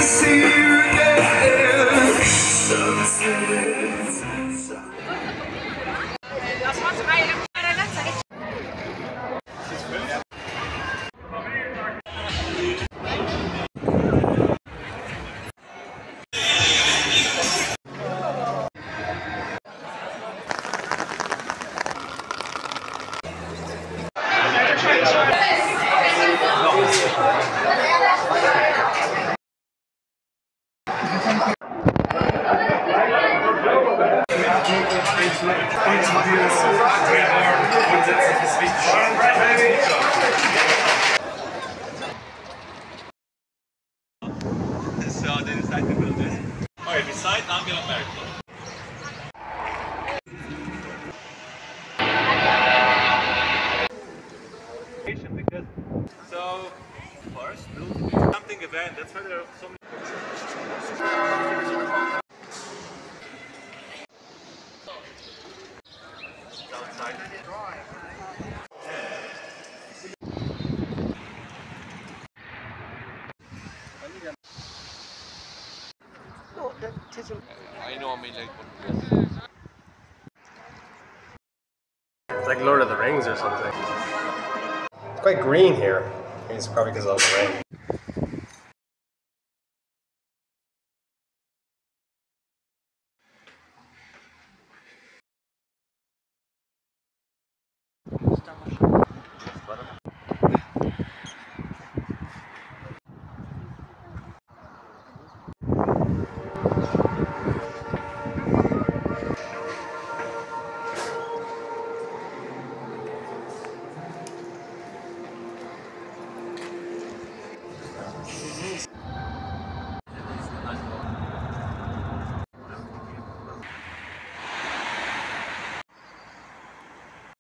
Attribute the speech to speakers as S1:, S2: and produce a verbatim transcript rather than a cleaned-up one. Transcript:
S1: see you again. Sunsets.
S2: So they decided to build this. Alright, beside Angela Merkel. Because so first build something event. That's why there are so many. Outside.
S3: I know, I mean, like.
S4: It's like Lord of the Rings or something. It's quite green here. It's probably because of the rain.